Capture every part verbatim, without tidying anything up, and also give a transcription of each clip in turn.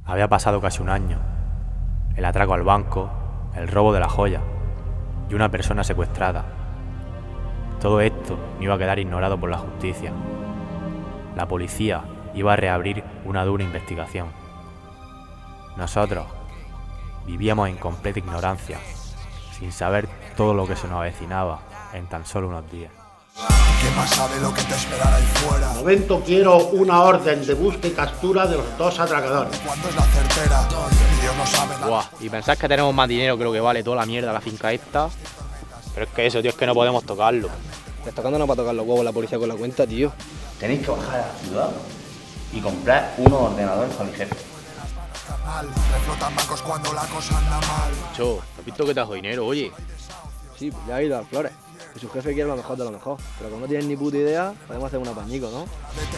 Había pasado casi un año. El atraco al banco, el robo de la joya y una persona secuestrada. Todo esto no iba a quedar ignorado por la justicia. La policía iba a reabrir una dura investigación. Nosotros vivíamos en completa ignorancia, sin saber todo lo que se nos avecinaba en tan solo unos días. ¿Qué más sabe lo que te esperará ahí fuera? De momento quiero una orden de búsqueda y captura de los dos atracadores. ¿Cuándo es la certera? Ni Dios no sabe nada. Buah, y pensás que tenemos más dinero que lo que vale toda la mierda la finca esta. Pero es que eso, tío, es que no podemos tocarlo. Le está tocando para tocar los huevos la policía con la cuenta, tío. Tenéis que bajar a la ciudad y comprar unos ordenadores para mi jefe. Reflotan bancos cuando la cosa anda mal. Cho, ¿has visto que te has dinero, oye? Sí, ya ha ido a Flores. Que su jefe quiere lo mejor de lo mejor. Pero como no tienes ni puta idea, podemos hacer un apañico, ¿no?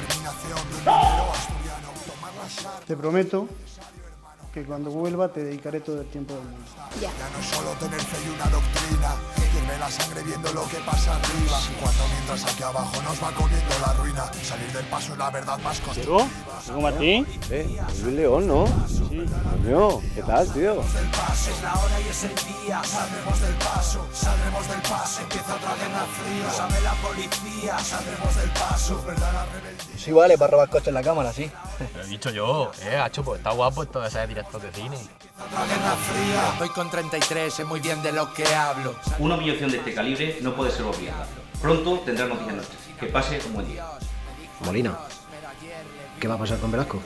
Te prometo que cuando vuelva te dedicaré todo el tiempo del mundo. Ya. Ya no es solo tener fe y una doctrina, hierve la sangre viendo lo que pasa arriba. Cuando mientras aquí abajo nos va comiendo la ruina, salir del paso es la verdad más constructiva. ¿Diego Martín? Eh, Luis León, ¿no? Sí. Coño, ¿qué tal, tío? Es la hora y es el día, saldremos del paso, saldremos del paso, empieza otra guerra fría, sabe la policía, saldremos del paso, verdad la rebeldía. Sí, vale, para robar coches en la cámara, sí. Lo he dicho yo, eh, hacho, pues está guapo esto de ser director de cine. Otra guerra fría, voy con treinta y tres, sé muy bien de lo que hablo. Una humillación de este calibre no puede ser olvidada. Pronto tendrás noticias nuestras. Que pase un buen día. Molina, ¿qué va a pasar con Velasco?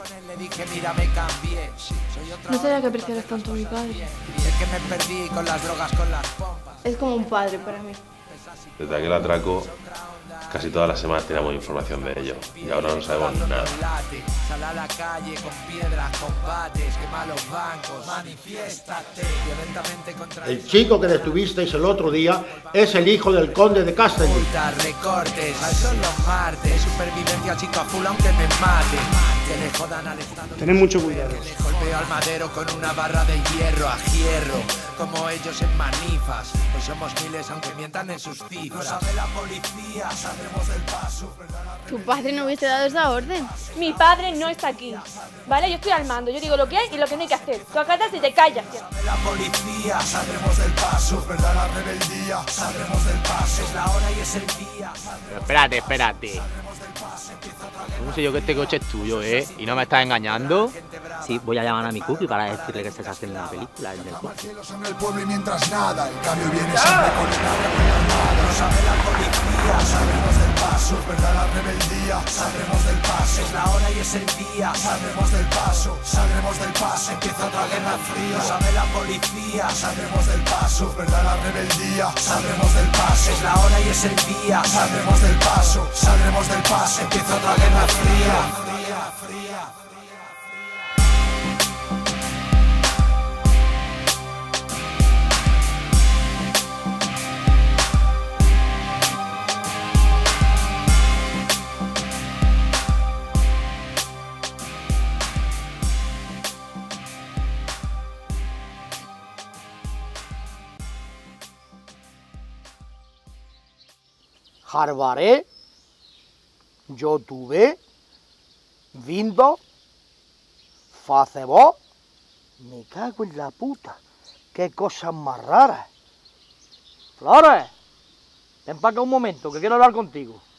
No sabía que apreciaras tanto a mi padre. Es que me perdí con las drogas, con las pompas. Es como un padre para mí. Desde aquel atraco, casi todas las semanas teníamos información de ello y ahora no sabemos nada. Sal a la calle con piedras, combates, quema los bancos, manifiéstate violentamente contra El chico que detuvisteis el otro día es el hijo del conde de Castellón. recortes, son los martes, supervivencia chico a full aunque me mate. Que le jodan al Estado. Tened mucho cuidado. Que le golpeo al madero con una barra de hierro a hierro, como ellos en manifas. Pues somos miles aunque mientan en sus cifras. No sabe la policía, saldremos del paso. Tu padre no hubiese dado esa orden. Mi padre no está aquí, ¿vale? Yo estoy al mando, yo digo lo que hay y lo que no hay que hacer. Tú acatas y te callas. La policía, saldremos del paso, verdad la rebeldía, saldremos del paso, es la hora y es el día. Pero espérate, espérate. ¿Cómo sé yo que este coche es tuyo, eh? ¿Y no me estás engañando? Sí, voy a llamar a mi cookie para decirle que se haciendo una película en el coche. En el pueblo y mientras nada, el cambio viene siempre con el agua. No sabe la policía, saldremos del paso, verdad la rebeldía, saldremos del paso, es la hora y es el día, saldremos del paso, saldremos del paso, empieza otra guerra fría. No sabe la policía, saldremos del paso, verdad la rebeldía, saldremos del paso, es la hora y es el día, saldremos del paso, saldremos del paso, empieza otra guerra fría, fría, fría. Harvaré, YouTube, Windows, Facebook. Me cago en la puta. Qué cosas más raras. Flores, ven para acá un momento, que quiero hablar contigo.